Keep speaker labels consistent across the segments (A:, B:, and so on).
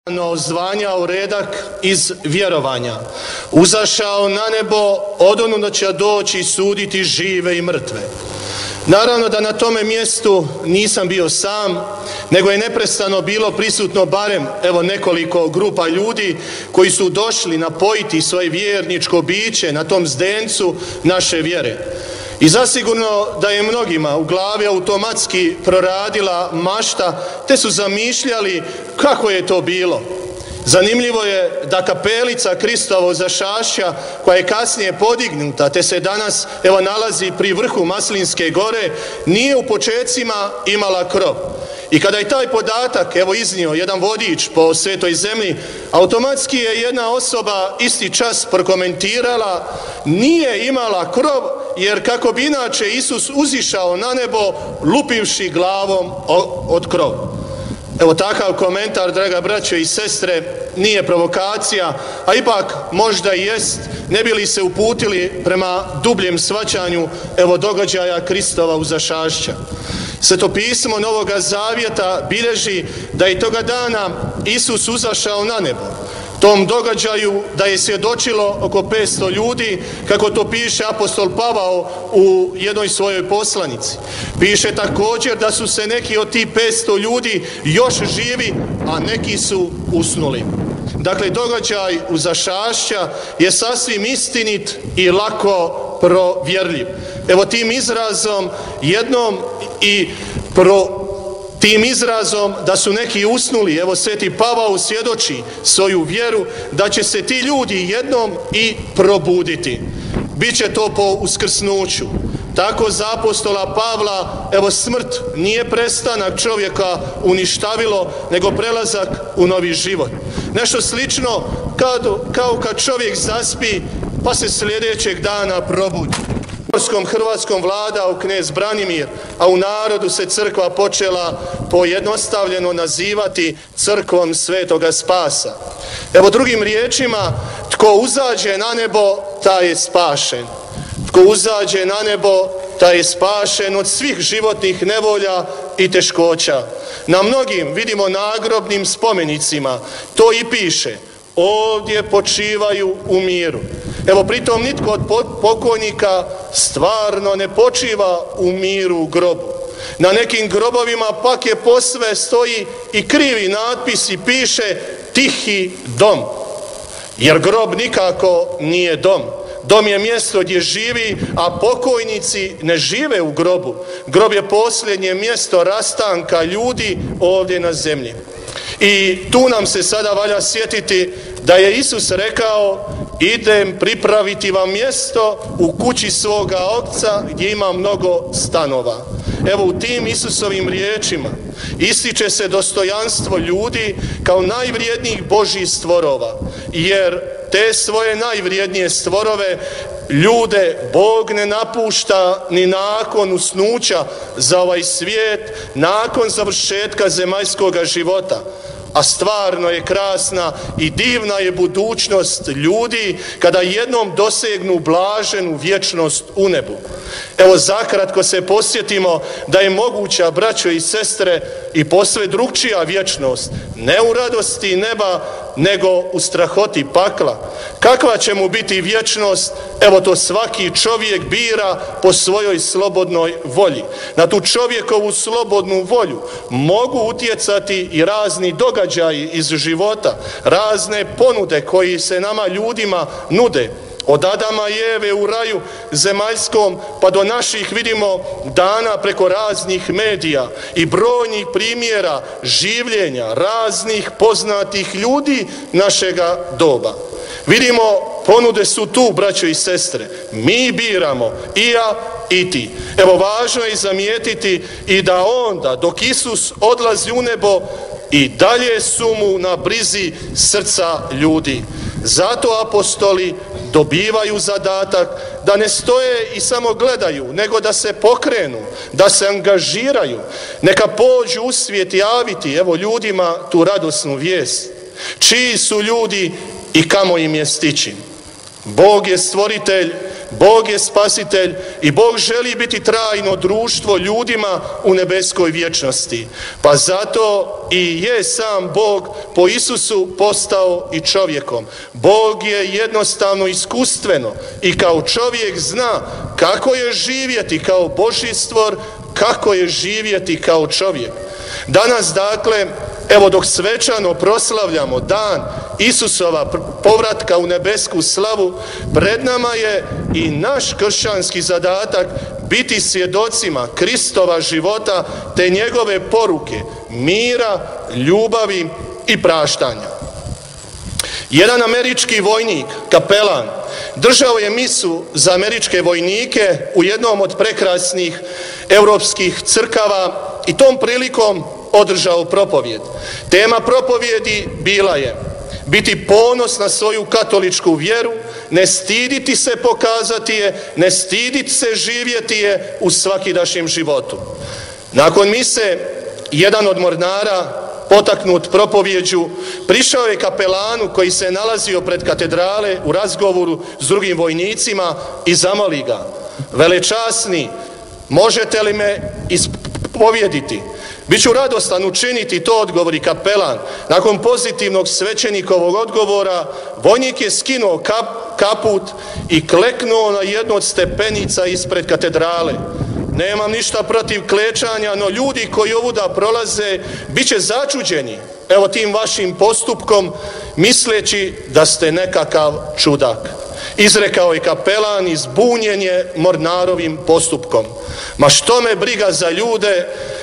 A: Zvanjao redak iz vjerovanja, uzašao na nebo, odonuda će doći suditi žive i mrtve. Naravno da na tome mjestu nisam bio sam, nego je neprestano bilo prisutno barem nekoliko grupa ljudi koji su došli napojiti svoje vjerničko biće na tom zdencu naše vjere. I zasigurno da je mnogima u glavi automatski proradila mašta, te su zamišljali kako je to bilo. Zanimljivo je da kapelica Kristovog Zašašća, koja je kasnije podignuta, te se danas nalazi pri vrhu Maslinske gore, nije u počecima imala krov. I kada je taj podatak iznio jedan vodič po Svetoj zemlji, automatski je jedna osoba isti čas prokomentirala: nije imala krov, jer kako bi inače Isus uzišao na nebo lupivši glavom od krov. Takav komentar, draga braćo i sestre, nije provokacija, a ipak možda i jest, ne bi li se uputili prema dubljem shvaćanju događaja Kristova uzašašća. Sveto pismo Novoga Zavjeta bilježi da je toga dana Isus uzašao na nebo. Tom događaju da je svjedočilo oko 500 ljudi, kako to piše apostol Pavao u jednoj svojoj poslanici. Piše također da su se neki od tih 500 ljudi još živi, a neki su usnuli. Dakle, događaj uzašašća je sasvim istinit i lako provjerljiv. Tim izrazom jednom tim izrazom da su neki usnuli, sveti Pavao svjedoči svoju vjeru da će se ti ljudi jednom i probuditi. Biće to po uskrsnuću. Tako za apostola Pavla, smrt nije prestanak čovjeka uništavilo, nego prelazak u novi život. Nešto slično kao kad čovjek zaspi, pa se sljedećeg dana probudi. Hrvatskom vladao knez Branimir, a u narodu se crkva počela pojednostavljeno nazivati crkvom Svetoga Spasa. Drugim riječima, tko uzađe na nebo, taj je spašen. Tko uzađe na nebo, taj je spašen od svih životnih nevolja i teškoća. Na mnogim, vidimo, nagrobnim spomenicima to i piše: ovdje počivaju u miru. Pritom nitko od pokojnika stvarno ne počiva u miru u grobu. Na nekim grobovima pak je posve stoji i krivi natpis i piše tihi dom. Jer grob nikako nije dom. Dom je mjesto gdje živi, a pokojnici ne žive u grobu. Grob je posljednje mjesto rastanka ljudi ovdje na zemlji. I tu nam se sada valja sjetiti da je Isus rekao: idem pripraviti vam mjesto u kući svoga Oca gdje ima mnogo stanova. U tim Isusovim riječima ističe se dostojanstvo ljudi kao najvrijednijih Božjih stvorova, jer te svoje najvrijednije stvorove, ljude, Bog ne napušta ni nakon usnuća za ovaj svijet, nakon završetka zemaljskoga života. A stvarno je krasna i divna je budućnost ljudi kada jednom dosegnu blaženu vječnost u nebu. Zakratko se posjetimo da je moguća, braćo i sestre, i posve drugčija vječnost, ne u radosti neba, nego u strahoti pakla. Kakva će mu biti vječnost? To svaki čovjek bira po svojoj slobodnoj volji. Na tu čovjekovu slobodnu volju mogu utjecati i razni događaji iz života, razne ponude koji se nama ljudima nude. Od Adama i Eve u raju zemaljskom pa do naših, vidimo, dana preko raznih medija i brojnih primjera življenja raznih poznatih ljudi našega doba. Vidimo, ponude su tu, braćo i sestre. Mi biramo, i ja i ti. Važno je zamijetiti i da onda, dok Isus odlazi u nebo, i dalje su mu na brizi srca ljudi. Zato apostoli dobivaju zadatak da ne stoje i samo gledaju, nego da se pokrenu, da se angažiraju. Neka pođu u svijet javiti ljudima tu radosnu vijest. Čiji su ljudi i kamo im je stići? Bog je stvoritelj Bog je spasitelj i Bog želi biti trajno društvo ljudima u nebeskoj vječnosti. Pa zato i je sam Bog po Isusu postao i čovjekom. Bog je jednostavno iskustveno i kao čovjek zna kako je živjeti kao Božji stvor, kako je živjeti kao čovjek. Danas, dakle, evo dok svečano proslavljamo dan Isusova povratka u nebesku slavu, pred nama je i naš kršćanski zadatak biti svjedocima Kristova života te njegove poruke mira, ljubavi i praštanja. Jedan američki vojnik, kapelan, držao je misu za američke vojnike u jednom od prekrasnih europskih crkava i tom prilikom održao propovjed. Tema propovjedi bila je biti ponos na svoju katoličku vjeru, ne stiditi se pokazati je, ne stiditi se živjeti je u svakidašnjem životu. Nakon mise, jedan od mornara, potaknut propovjeđu, prišao je kapelanu koji se nalazio pred katedrale u razgovoru s drugim vojnicima i zamoli ga: velečasni, možete li me ispovjediti? Biću radostan učiniti to, odgovori kapelan. Nakon pozitivnog svećenikovog odgovora, vojnik je skinuo kaput i kleknuo na jednu od stepenica ispred katedrale. Nemam ništa protiv klečanja, no ljudi koji ovuda prolaze bit će začuđeni, evo, tim vašim postupkom, misleći da ste nekakav čudak. Izrekao je kapelan i zbunjen je mornarovim postupkom. Ma što me briga za ljude,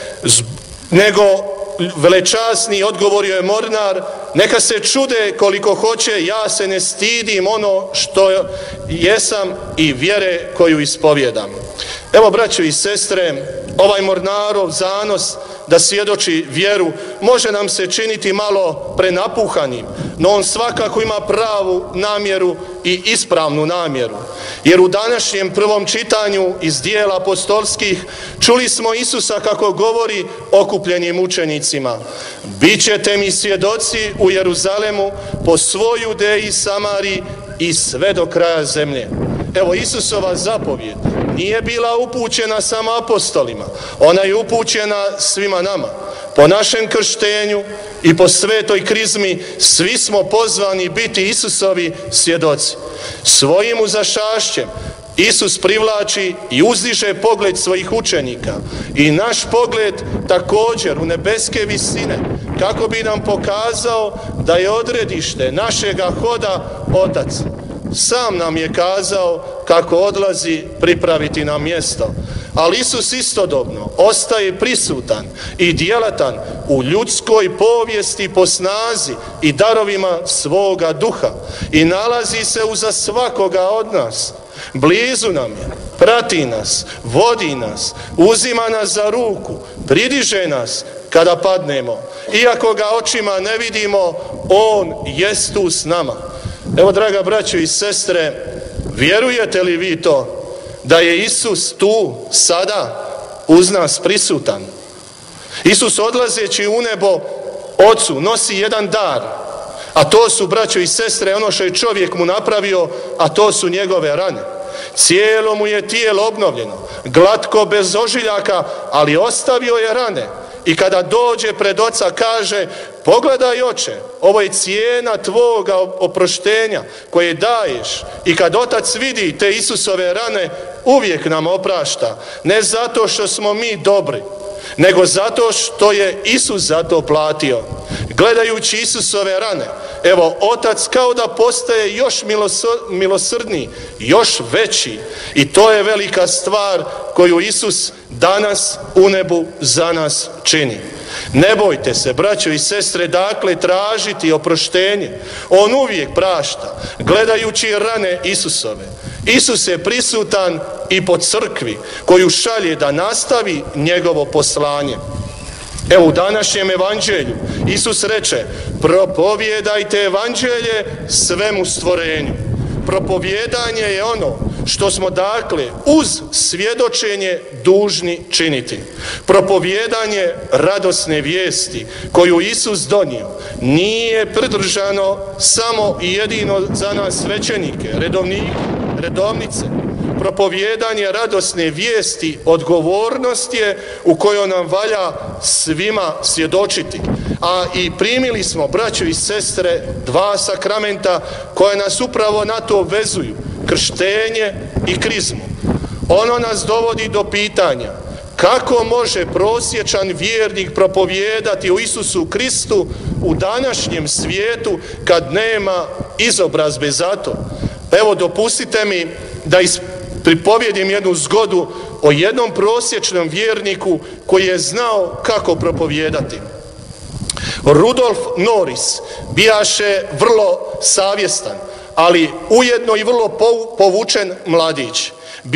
A: nego velečasni, odgovorio je mornar, neka se čude koliko hoće, ja se ne stidim ono što jesam i vjere koju ispovjedam. Evo, braćo i sestre, ovaj mornarov zanos da svjedoči vjeru može nam se činiti malo prenapuhanim, no on svakako ima pravu namjeru i ispravnu namjeru. Jer u današnjem prvom čitanju iz dijela apostolskih čuli smo Isusa kako govori okupljenim učenicima: bićete mi svjedoci u Jeruzalemu, po svoj Judeji, Samariji i sve do kraja zemlje. Evo, Isusova zapovjed nije bila upućena samo apostolima, ona je upućena svima nama. Po našem krštenju i po svetoj krizmi svi smo pozvani biti Isusovi svjedoci. Svojim uzašašćem Isus privlači i uzdiže pogled svojih učenika i naš pogled također u nebeske visine, kako bi nam pokazao da je odredište našega hoda Otac. Sam nam je kazao kako odlazi pripraviti nam mjesto. Ali Isus istodobno ostaje prisutan i djelatan u ljudskoj povijesti po snazi i darovima svoga duha i nalazi se uza svakoga od nas. Blizu nam je, prati nas, vodi nas, uzima nas za ruku, pridiže nas kada padnemo. Iako ga očima ne vidimo, on jest tu s nama. Evo, draga braćo i sestre, vjerujete li vi to da je Isus tu sada uz nas prisutan? Isus, odlazeći u nebo Ocu, nosi jedan dar, a to su, braćo i sestre, ono što je čovjek mu napravio, a to su njegove rane. Cijelo mu je tijelo obnovljeno, glatko, bez ožiljaka, ali ostavio je rane. I kada dođe pred Oca kaže: pogledaj, Oče, ovo je cijena tvoga oproštenja koje daješ. I kad Otac vidi te Isusove rane, uvijek nam oprašta. Ne zato što smo mi dobri, nego zato što je Isus za to platio. Gledajući Isusove rane, evo, Otac kao da postaje još milosrdniji, još veći. I to je velika stvar koju Isus danas u nebu za nas čini. Ne bojte se, braćo i sestre, dakle, tražiti oproštenje. On uvijek prašta, gledajući rane Isusove. Isus je prisutan i po crkvi koju šalje da nastavi njegovo poslanje. Evo, u današnjem evanđelju Isus reče: propovijedajte evanđelje svemu stvorenju. Propovijedanje je ono što smo, dakle, uz svjedočenje dužni činiti. Propovijedanje radosne vijesti koju Isus donio nije pridržano samo i jedino za nas svećenike, redovnice, propovijedanje radosne vijesti odgovornost je u kojoj nam valja svima svjedočiti. A i primili smo, braćo i sestre, 2 sakramenta koje nas upravo na to vezuju, krštenje i krizmu. Ono nas dovodi do pitanja kako može prosječan vjernik propovijedati o Isusu Kristu u današnjem svijetu kad nema izobrazbe za to. Evo, dopustite mi da pripovjedim jednu zgodu o jednom prosječnom vjerniku koji je znao kako propovijedati. Rudolf Norris bijaše vrlo savjestan, ali ujedno i vrlo povučen mladić.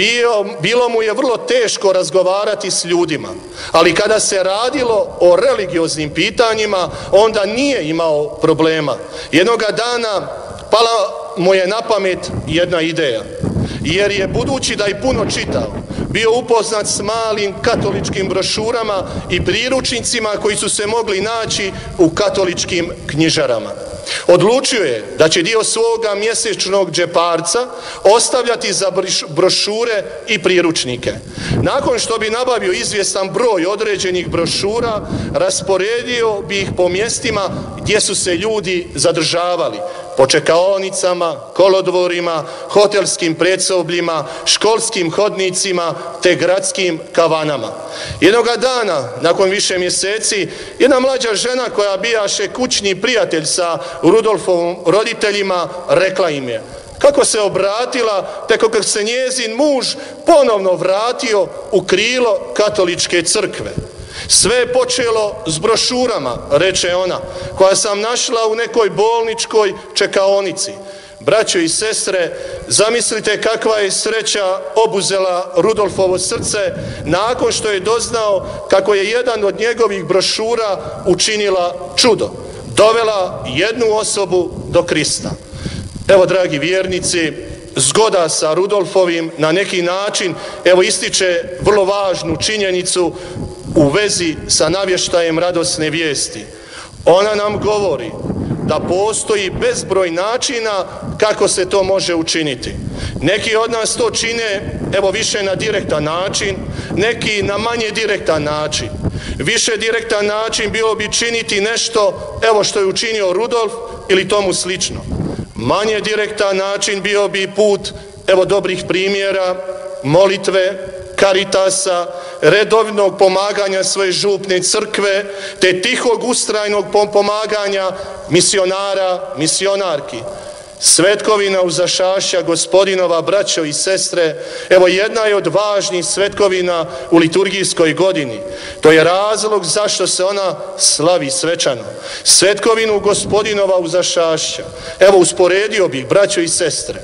A: Bilo mu je vrlo teško razgovarati s ljudima, ali kada se radilo o religioznim pitanjima, onda nije imao problema. Jednoga dana pala mu je na pamet jedna ideja, jer je, budući da je puno čitao, bio upoznat s malim katoličkim brošurama i priručnicima koji su se mogli naći u katoličkim knjižarama. Odlučio je da će dio svoga mjesečnog džeparca ostavljati za brošure i priručnike. Nakon što bi nabavio izvjestan broj određenih brošura, rasporedio bi ih po mjestima gdje su se ljudi zadržavali, po čekaonicama, kolodvorima, hotelskim predsobljima, školskim hodnicima te gradskim kavanama. Jednoga dana, nakon više mjeseci, jedna mlađa žena koja bijaše kućni prijatelj sa Rudolfovom roditeljima, rekla im je kako se obratila te kako se njezin muž ponovno vratio u krilo katoličke crkve. Sve je počelo s brošurama, reče ona, koja sam našla u nekoj bolničkoj čekaonici. Braćo i sestre, zamislite kakva je sreća obuzela Rudolfovo srce nakon što je doznao kako je jedan od njegovih brošura učinila čudo, dovela jednu osobu do Krista. Evo, dragi vjernici, zgoda sa Rudolfovim na neki način ističe vrlo važnu činjenicu u vezi sa navještajem radosne vijesti. Ona nam govori da postoji bezbroj načina kako se to može učiniti. Neki od nas to čine više na direktan način, neki na manje direktan način. Više direktan način bilo bi činiti nešto što je učinio Rudolf ili tomu slično. Manje direktan način bio bi put dobrih primjera, molitve, karitasa, redovnog pomaganja svoje župne crkve, te tihog ustrajnog pomaganja misionara, misionarki. Svetkovina Uzašašća Gospodinova, braćo i sestre, jedna je od važnih svetkovina u liturgijskoj godini. To je razlog zašto se ona slavi svečano. Svetkovinu Gospodinova Uzašašća, usporedio bih, braćo i sestre,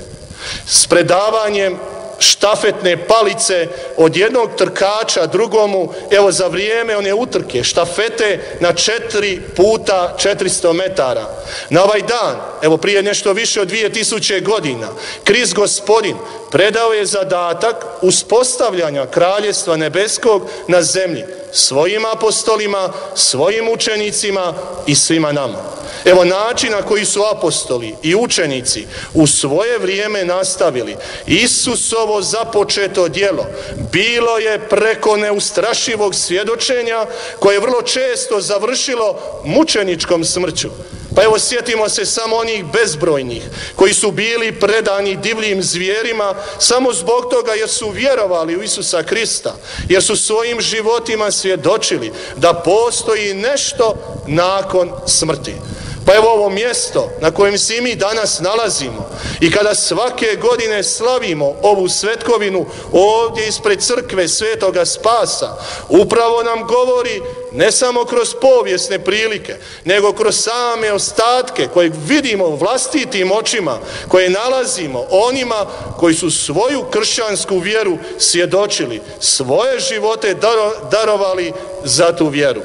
A: s predavanjem štafetne palice od jednog trkača drugomu, za vrijeme one utrke, štafete na 4 puta 400 metara. Na ovaj dan, prije nešto više od 2000 godina, Krist Gospodin predao je zadatak uspostavljanja Kraljevstva nebeskog na zemlji svojim apostolima, svojim učenicima i svima nama. Način na koji su apostoli i učenici u svoje vrijeme nastavili Isusovo započeto djelo bilo je preko neustrašivog svjedočenja koje je vrlo često završilo mučeničkom smrću. Pa sjetimo se samo onih bezbrojnih koji su bili predani divljim zvijerima samo zbog toga jer su vjerovali u Isusa Krista, jer su svojim životima svjedočili da postoji nešto nakon smrti. Pa ovo mjesto na kojem se i mi danas nalazimo i kada svake godine slavimo ovu svetkovinu ovdje ispred crkve Svetoga Spasa, upravo nam govori ne samo kroz povijesne prilike, nego kroz same ostatke koje vidimo vlastitim očima, koje nalazimo onima koji su svoju kršćansku vjeru svjedočili, svoje živote darovali za tu vjeru.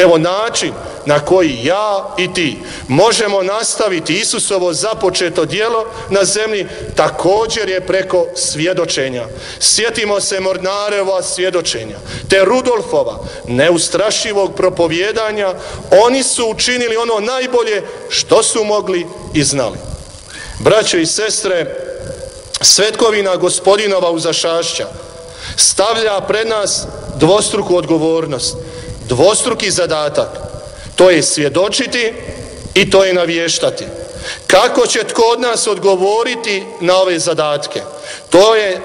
A: Način na koji ja i ti možemo nastaviti Isusovo započeto djelo na zemlji također je preko svjedočenja. Sjetimo se Mornareva svjedočenja, te Rudolfova neustrašivog propovijedanja. Oni su učinili ono najbolje što su mogli i znali. Braćo i sestre, Svetkovina Gospodinova uzašašća stavlja pred nas dvostruku odgovornost, dvostruki zadatak. To je svjedočiti i to je navještati. Kako će tko od nas odgovoriti na ove zadatke? To je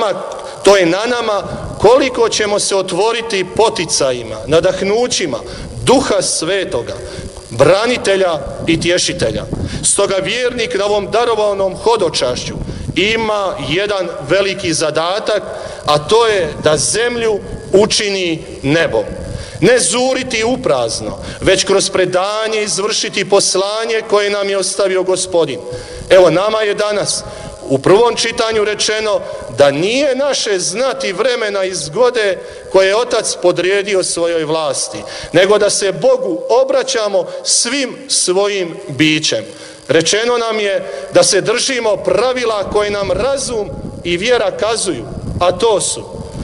A: na nama koliko ćemo se otvoriti poticajima, nadahnućima Duha Svetoga, branitelja i tješitelja. Stoga vjernik na ovom darovanom hodočašću ima jedan veliki zadatak, a to je da zemlju učini nebom. Ne zuriti uprazno, već kroz predanje izvršiti poslanje koje nam je ostavio Gospodin. Evo, nama je danas u prvom čitanju rečeno da nije naše znati vremena i zgode koje je Otac podredio svojoj vlasti, nego da se Bogu obraćamo svim svojim bićem. Rečeno nam je da se držimo pravila koje nam razum i vjera kazuju, a to su: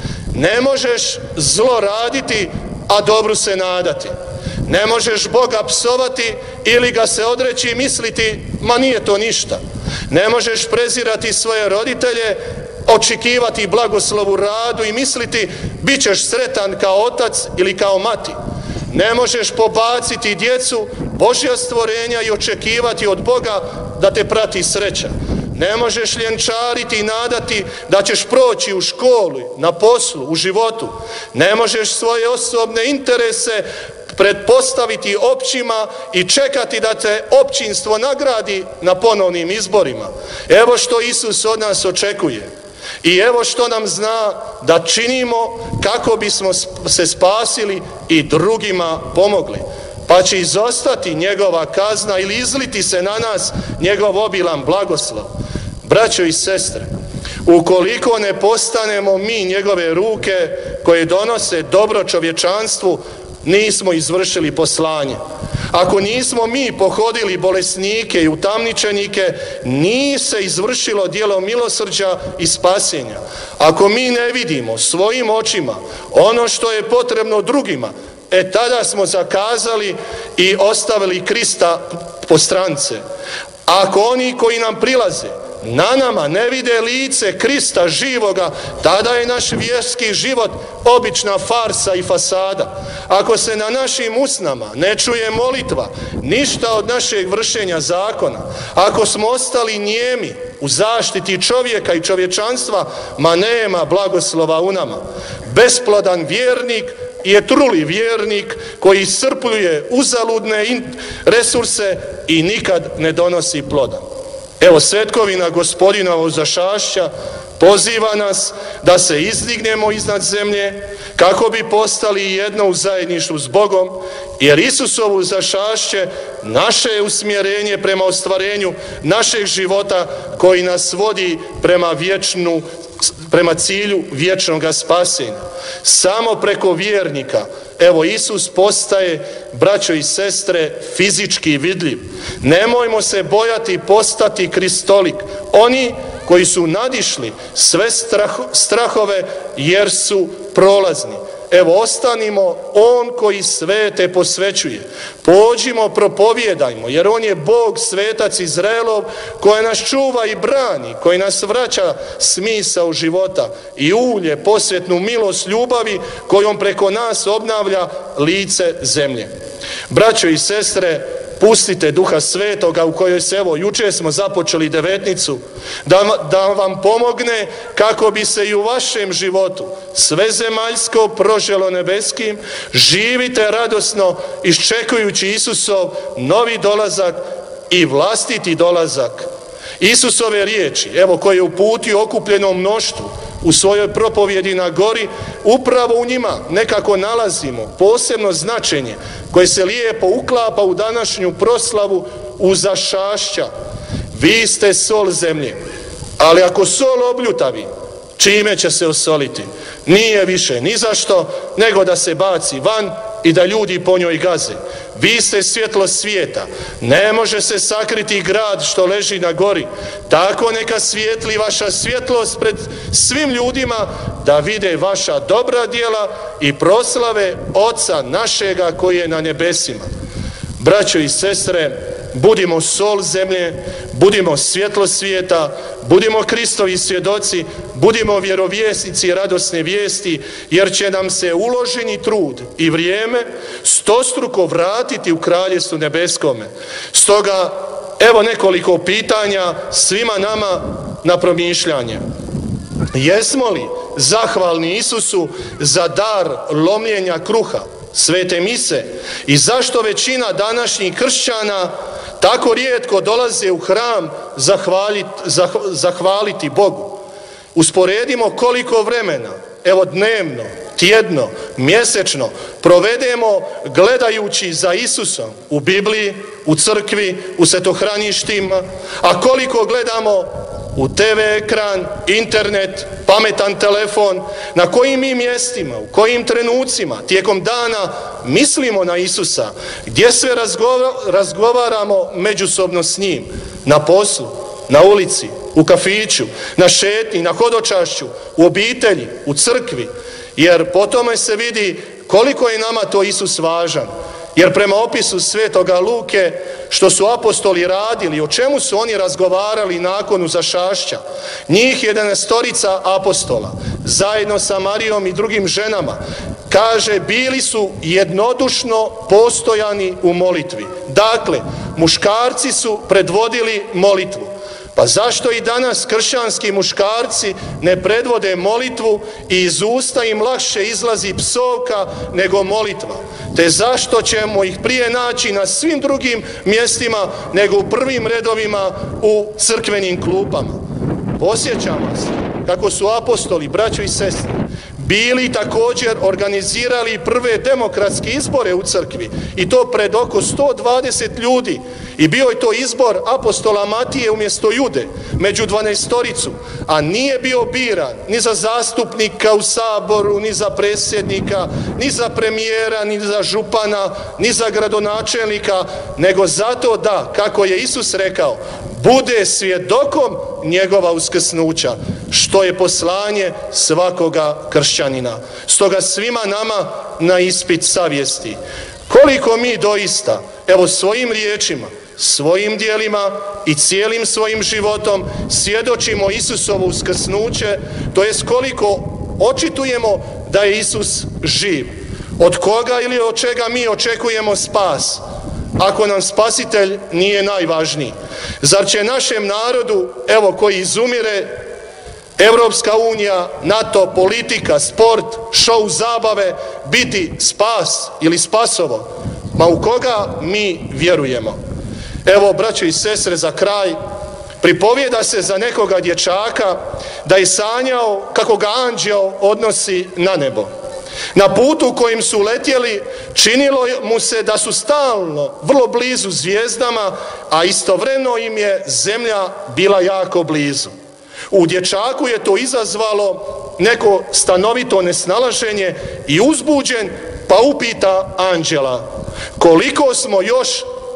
A: ne možeš zlo raditi, a dobru se nadati. Ne možeš Boga psovati ili ga se odreći i misliti, ma nije to ništa. Ne možeš prezirati svoje roditelje, očekivati blagoslov u radu i misliti, bit ćeš sretan kao otac ili kao mati. Ne možeš pobaciti djecu, Božja stvorenja, i očekivati od Boga da te prati sreća. Ne možeš ljenčariti i nadati da ćeš proći u školi, na poslu, u životu. Ne možeš svoje osobne interese pretpostaviti općima i čekati da te općinstvo nagradi na ponovnim izborima. Evo što Isus od nas očekuje. I evo što nam zna da činimo kako bismo se spasili i drugima pomogli. Pa će izostati njegova kazna ili izliti se na nas njegov obilan blagoslov. Braćo i sestre, ukoliko ne postanemo mi njegove ruke koje donose dobro čovječanstvu, nismo izvršili poslanje. Ako nismo mi pohodili bolesnike i utamničenike, nije se izvršilo djelo milosrđa i spasenja. Ako mi ne vidimo svojim očima ono što je potrebno drugima, tada smo zakazali i ostavili Krista po strance. Ako oni koji nam prilaze na nama ne vide lice Krista živoga, tada je naš vjerski život obična farsa i fasada. Ako se na našim usnama ne čuje molitva, ništa od našeg vršenja zakona, ako smo ostali nijemi u zaštiti čovjeka i čovječanstva, ma nema blagoslova u nama. Besplodan vjernik je truli vjernik koji iscrpljuje uzaludne resurse i nikad ne donosi ploda. Evo, svetkovina Gospodinova uzašašća poziva nas da se izdignemo iznad zemlje kako bi postali jedno u zajedništvu s Bogom, jer Isusovo uzašašće naše je usmjerenje prema ostvarenju našeg života koji nas vodi prema cilju vječnog spasenja. Samo preko vjernika, evo, Isus postaje, braćo i sestre, fizički vidljiv. Nemojmo se bojati postati kristolik. Oni koji su nadišli sve strahove jer su prolazni. Evo, ostanimo on koji svete posvećuje. Pođimo, propovijedajmo, jer on je Bog, svetac Izraelov, koji nas čuva i brani, koji nas vraća smisao života i ulje, posvetnu milost ljubavi kojom preko nas obnavlja lice zemlje. Braćo i sestre, pustite Duha Svetoga u kojoj se, evo, jučer smo započeli devetnicu, da vam pomogne kako bi se i u vašem životu sve zemaljsko proželo nebeskim. Živite radosno iščekujući Isusov novi dolazak i vlastiti dolazak. Isusove riječi, evo, koje je uputio okupljenom mnoštvu u svojoj propovjedi na gori, upravo u njima nekako nalazimo posebno značenje koje se lijepo uklapa u današnju proslavu uzašašća. Vi ste sol zemlje, ali ako sol obljutavi, čime će se osoliti? Nije više ni zašto nego da se baci van i da ljudi po njoj gaze. Vi ste svjetlo svijeta, ne može se sakriti grad što leži na gori. Tako neka svijetli vaša svjetlost pred svim ljudima, da vide vaša dobra djela i proslave Oca našega koji je na nebesima. Braćo i sestre, budimo sol zemlje, budimo svjetlo svijeta, budimo Kristovi svjedoci, budimo vjerovjesnici radosne vijesti, jer će nam se uloženi trud i vrijeme stostruko vratiti u kraljevstvu nebeskome. Stoga, evo nekoliko pitanja svima nama na promišljanje. Jesmo li zahvalni Isusu za dar lomljenja kruha, svete mise, i zašto većina današnjih kršćana tako rijetko dolaze u hram zahvaliti Bogu? Usporedimo koliko vremena, evo dnevno, tjedno, mjesečno, provedemo gledajući za Isusom u Bibliji, u crkvi, u svetohraništima, a koliko gledamo u TV ekran, internet, pametan telefon, na kojim mi mjestima, u kojim trenucima tijekom dana mislimo na Isusa, gdje sve razgovaramo međusobno s njim, na poslu, na ulici, u kafiću, na šetnji, na hodočašću, u obitelji, u crkvi, jer po tome se vidi koliko je nama to Isus važan. Jer prema opisu svetoga Luke, što su apostoli radili, o čemu su oni razgovarali nakon uzašašća, njih 11 apostola, zajedno sa Marijom i drugim ženama, kaže, bili su jednodušno postojani u molitvi. Dakle, muškarci su predvodili molitvu. Pa zašto i danas kršćanski muškarci ne predvode molitvu i iz usta im lakše izlazi psovka nego molitva? Te zašto ćemo ih prije naći na svim drugim mjestima nego u prvim redovima u crkvenim klupama? Posjećam vas kako su apostoli, braćo i sestre, bili također organizirali prve demokratske izbore u crkvi i to pred oko 120 ljudi. I bio je to izbor apostola Matije umjesto Jude, među 12, a nije bio biran ni za zastupnika u Saboru, ni za predsjednika, ni za premijera, ni za župana, ni za gradonačelnika, nego zato da, kako je Isus rekao, bude svjedokom njegova uskrsnuća, što je poslanje svakoga kršćanina. Stoga svima nama na ispit savjesti. Koliko mi doista, evo svojim riječima, svojim djelima i cijelim svojim životom svjedočimo Isusovo uskrsnuće, to jest koliko očitujemo da je Isus živ. Od koga ili od čega mi očekujemo spas, ako nam spasitelj nije najvažniji? Zar će našem narodu, evo koji izumire, Europska unija, NATO, politika, sport, šou zabave biti spas ili spasovo? Ma u koga mi vjerujemo? Evo, braćo i sestre, za kraj, pripovijeda se za nekoga dječaka da je sanjao kako ga anđeo odnosi na nebo. Na putu kojim su letjeli činilo mu se da su stalno vrlo blizu zvijezdama, a istovremeno im je zemlja bila jako blizu. U dječaku je to izazvalo neko stanovito nesnalaženje i uzbuđen pa upita anđela, koliko smo još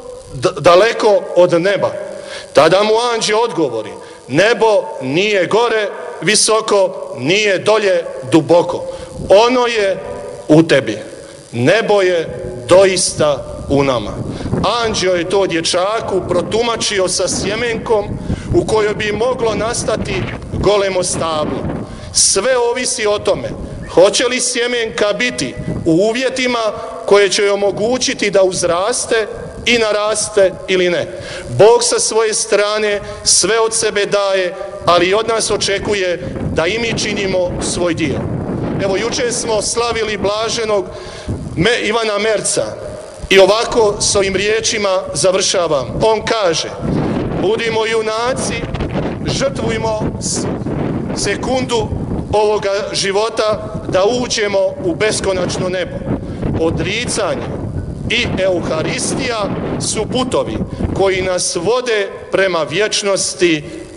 A: daleko od neba? Tada mu anđeo odgovori, nebo nije gore visoko, nije dolje duboko. Ono je u tebi. Nebo je doista u nama. Anđeo je to dječaku protumačio sa sjemenkom u kojoj bi moglo nastati golemo stablo. Sve ovisi o tome hoće li sjemenka biti u uvjetima koje će joj omogućiti da uzraste i naraste ili ne. Bog sa svoje strane sve od sebe daje, ali od nas očekuje da i mi činimo svoj dio. Evo, jučer smo slavili blaženog Ivana Merca i ovako s ovim riječima završavam. On kaže, budimo junaci, žrtvujmo sekundu ovoga života da uđemo u beskonačno nebo. Odricanje i Euharistija su putovi koji nas vode prema vječnosti.